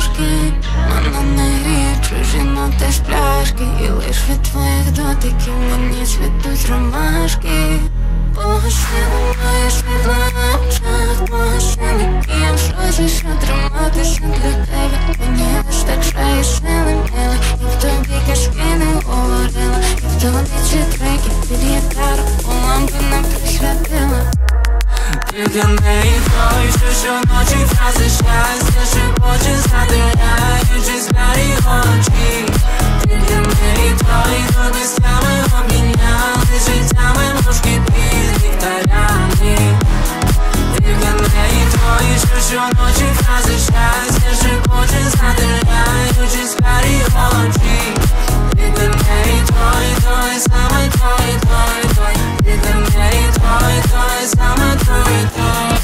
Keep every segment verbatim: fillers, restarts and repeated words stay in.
ромашки. Мене не гріє чужі ноти з пляшки, і лиш від твоїх дотиків мені цвітуть ромашки. Погасили моє світло на очах, погасили києм сльози, що триматися для тебе. Мені вистачає сили мили, і в тобі казки не говорила, і в тобі ці треки під гітару у лампи не присвятила. Ти для неї той, що щоночі фрази щастя шепоче, задираючись гарі очі. Ти для неї той, хто місцями обміняли життями мушки під ліхтарями. Ти для неї той, що щоночі фрази щастя шепоче, задираючись гарі очі. Ти для неї той, той, саме той, той, той. Ти для неї той, той, саме той, той.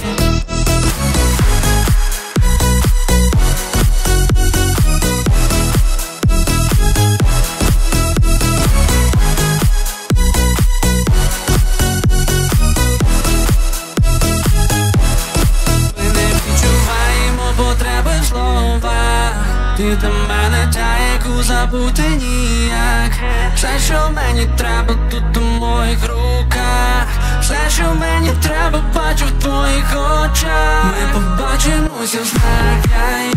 Ти до мене та, яку забути ніяк. Все, що мені треба, тут у моїх руках. Все, що мені треба, бачу в твоїх очах. Ми побачимося в знак.